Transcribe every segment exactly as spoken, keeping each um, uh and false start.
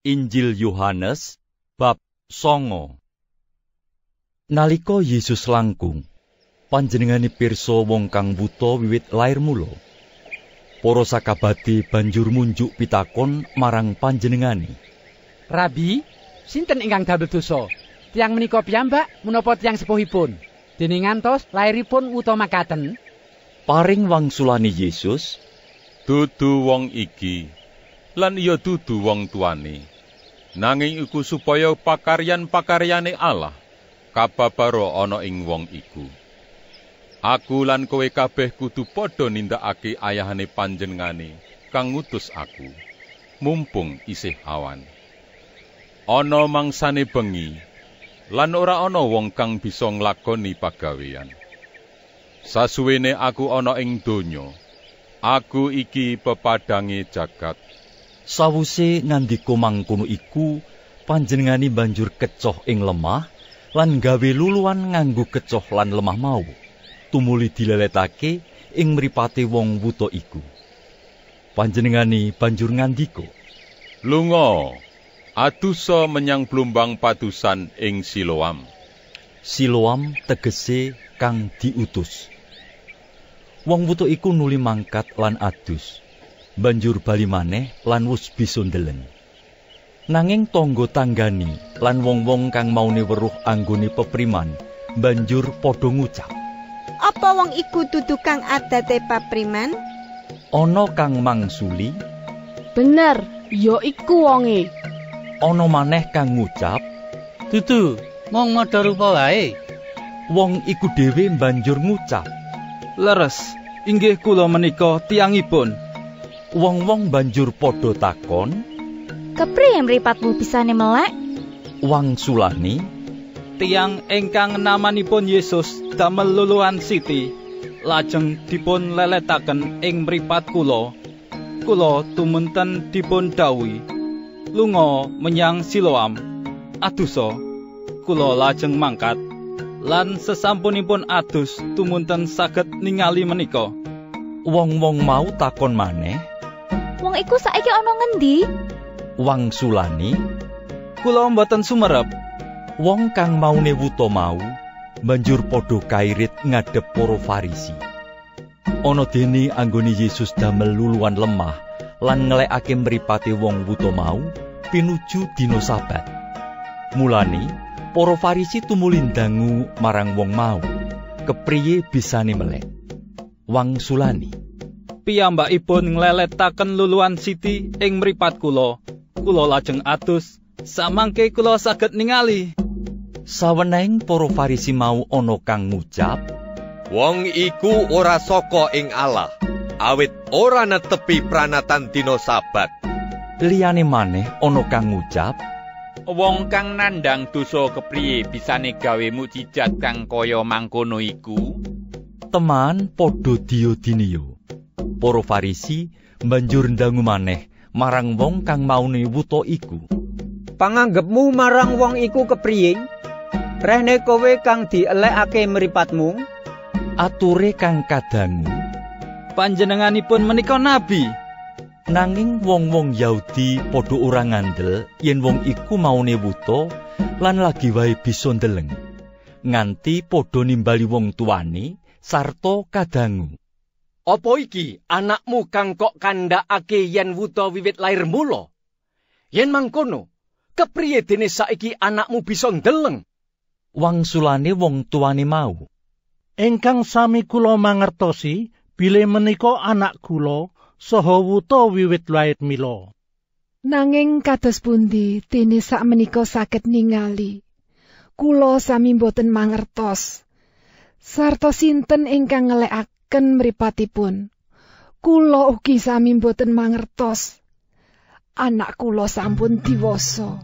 Injil Yohanes bab songo. Nalika Yesus langkung, panjenengane pirsa wong kang buta wiwit lair mula. Para sakabate banjur munjuk pitakon marang panjenengane. Rabi, sinten ingkang damel dosa? Tiyang menika piyambak menapa tiyang sepuhipun? Dene ngantos lairipun utawa makaten? Paring wangsulane Yesus, dudu wong iki, lan iya dudu wong tuane. Nanging iku supaya pakaryan-pakaryane Allah kababaro ana ing wong iku. Aku lan kowe kabeh kudu padha nindakake ayahane panjenengane kang ngutus aku, mumpung isih awan. Ana mangsane bengi, lan ora ana wong kang bisa nglakoni pagawean. Sasuwene aku ana ing donya, aku iki pepadange jagat. Sawuse ngandika mangkono iku, panjenengane banjur kecoh ing lemah lan gawe luluan nganggo kecoh lan lemah mau. Tumuli dileletake ing mripate wong wuta iku. Panjenengane banjur ngandika, "Lunga, adusa menyang blumbang padusan ing Siloam." Siloam tegese kang diutus. Wong wuta iku nuli mangkat lan adus. Banjur bali maneh lan wus bisa ndeleng. Nanging tangga tanggani lan wong-wong kang maune weruh anggone pepriman banjur padha ngucap, "Apa wong iku dudu kang adate papriman?" Ana kang mangsuli, "Bener, ya iku wonge." Ana maneh kang ngucap, "Dudu, mung madha rupa wae." Wong iku dhewe banjur ngucap, "Leres, inggih kula menika tiyangipun." Wong-wong banjur padha takon, "Kepriye mripatmu bisane melek?" Wangsulane, "Tiyang ingkang namanipun Yesus damel luluhan siti, lajeng dipun leletaken ing mripat kula. Kula tumunten dipun dawuhi, lunga menyang Siloam. Adusa, kula lajeng mangkat, lan sesampunipun adus tumunten saged ningali menika." Wong-wong mau takon maneh, "Wong iku saiki ana ngendi?" Wangsulane, "Kula mboten sumerep." Wong kang maune wuta mau banjur padha kairit ngadhep para Farisi. Ana dene anggone Yesus damel luluhan lemah lan ngelekake mripate wong wuta mau pinuju dina Sabat. Mulane para Farisi tumuli ndangu marang wong mau, kepriye bisane melek. Wangsulane, "Piyambakipun ngleletaken luluhan siti ing mripat kula. Kula lajeng adus, samangke kula saged ningali." Sawenehing para Farisi mau ana kang ngucap, "Wong iku ora saka ing Allah, awit ora netepi pranatan dina Sabat." Liyane maneh ana kang ngucap, "Wong kang nandhang dosa kepriye bisane gawe mukjizat kang kaya mangkono iku?" Teman padha diyo-diniyo. Para Farisi banjur ndangu maneh marang wong kang maune wuta iku, "Panganggepmu marang wong iku kepriye? Rehne kowe kang dielekake mripatmu?" Ature kang kadangu, "Panjenenganipun menika nabi." Nanging wong-wong Yahudi padha ora ngandel yen wong iku maune wuta lan lagi wae bisa ndeleng, nganti padha nimbali wong tuane sarta kadangu, "Apa iki anakmu kang kok kandhakake yen wuta wiwit lair mula? Yen mangkono, kepriye dene saiki anakmu bisa ndeleng?" Wangsulane wong tuane mau, "Ingkang sami kula mangertosi, bilih menika anak kula saha wuta wiwit lair mila. Nanging kados pundi dene sakmenika saged ningali? Kula sami boten mangertos. Sarta sinten ingkang ngelekaken mripatipun? Kula ugi sami boten mangertos. Anak kula sampun diwasa.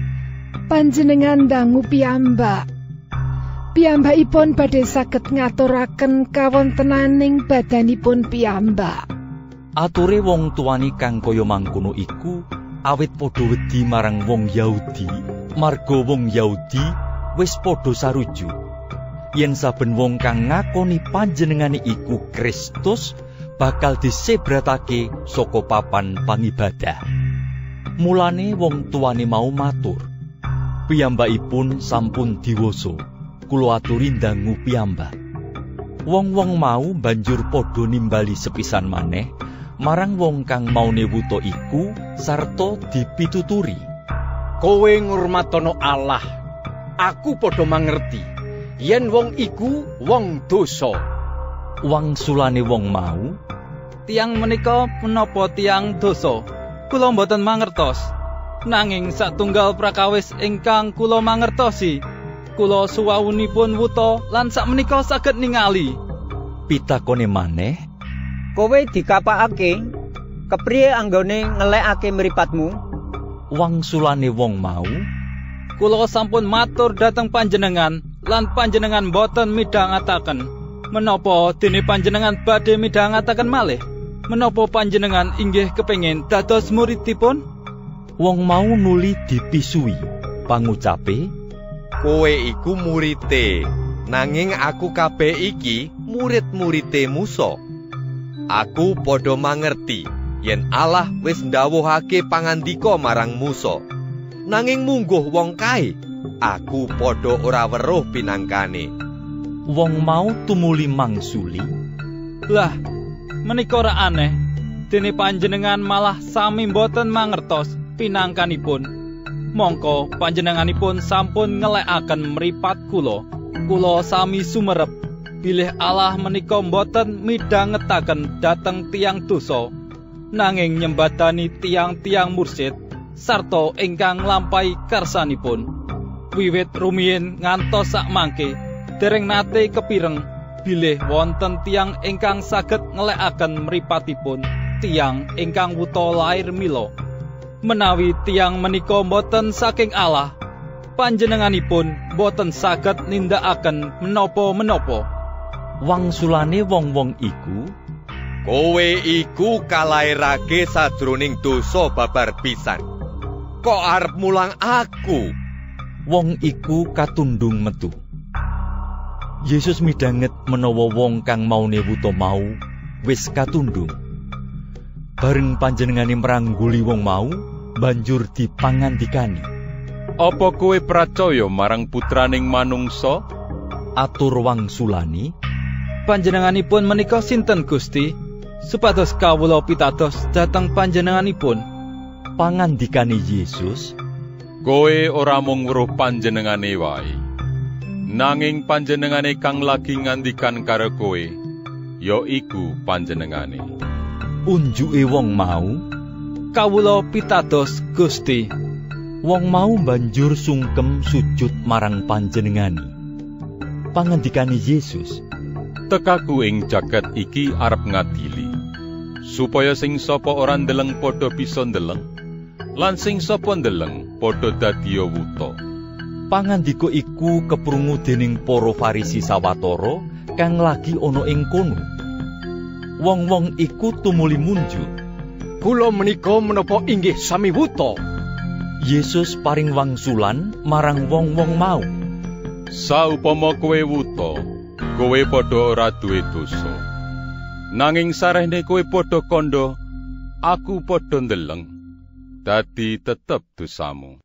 Panjenengan dangu piyambak. Piyambakipun badhe saged ngaturaken kawontenaning badanipun piyambak." Ature wong tuane kang kaya mangkono iku awit padha wedi marang wong Yahudi, marga wong Yahudi wis padha sarujuk yen saben wong kang ngakoni panjenengane iku Kristus bakal disebratake saka papan pangibadah. Mulane wong tuane mau matur, "Piyambakipun sampun diwasa, kula aturi ndangu piyambak." Wong-wong mau banjur padha nimbali sepisan maneh marang wong kang maune wuta iku sarta dipituturi, "Kowe ngurmatono Allah. Aku padha mangerti yen wong iku wong dosa." Wangsulane wong mau, "Tiang menika menapa tiang dosa? Kula mboten mangertos. Nanging satunggal prakawis ingkang kula mangertosi, kula suwawunipun wuta lan sakmenika saged ningali." Pitakone maneh, "Kowe dikapakake, kepriye anggone ngelekake mripatmu?" Wangsulane wong mau, "Kula sampun matur dhateng panjenengan lan panjenengan boten midhangetaken. Menapa dene panjenengan badhe midhangetaken malih? Menapa panjenengan inggih kepengin dados muridipun?" Wong mau nuli dipisui, pangucape, "Kowe iku murite, nanging aku kabeh iki murid-murite Musa. Aku padha mangerti yen Allah wis ndhawuhake pangandika marang Musa. Nanging mungguh wong kae, aku padha ora weruh pinangkane." Wong mau tumuli mangsuli, "Lah, menika ora aneh, dene panjenengan malah sami boten mangertos pinangkanipun. Mongko panjenenganipun sampun ngelekaken mripat kula. Kula sami sumerep bilih Allah menika boten midhangetaken dhateng tiang dosa, nanging nyembadani tiang-tiang mursid sarta ingkang nglampahi karsanipun. Wiwit rumiyin ngantos sakmangke dereng nate kepireng bilih wonten tiang ingkang saged ngelekaken mripatipun tiang ingkang wuta lair mila. Menawi tiang menika boten saking Allah, panjenenganipun boten saged nindakaken menapa-menapa." Wangsulane wong-wong iku, "Kowe iku kalairake sadroning dosa babar pisan. Kok arep mulang aku?" Wong iku katundung metu. Yesus midhanget menawa wong kang maune wuta mau wis katundung. Bareng panjenengane mrangguli wong mau, banjur dipangandikani, "Apa kowe pracaya marang putraning manungsa?" Atur wangsulane, "Panjenenganipun menika sinten Gusti, supados kawula pitados dhateng panjenenganipun?" Pangandikane Yesus, "Kowe ora mung weruh panjenengane wae, nanging panjenengane kang lagi ngandikan karo kowe, ya iku panjenengane." Unjuke wong mau, "Kawula pitados Gusti." Wong mau banjur sungkem sujud marang panjenengane. Pangandikane Yesus, "Tekaku ing jagat iki arep ngadili, supaya sing sapa ora ndeleng padha bisa ndeleng, lan sing sapa ndeleng padha dadi wuta." Pangandika iku keprungu dening para Farisi sawetara kang lagi ana ing kono. Wong-wong iku tumuli munjuk, "Kula menika menapa inggih sami wuta?" Yesus paring wangsulan marang wong-wong mau, "Saupama kowe wuta, kowe padha ora duwe dosa. Nanging sarehne kowe padha kandha, aku padha ndeleng, dadi tetep dosamu."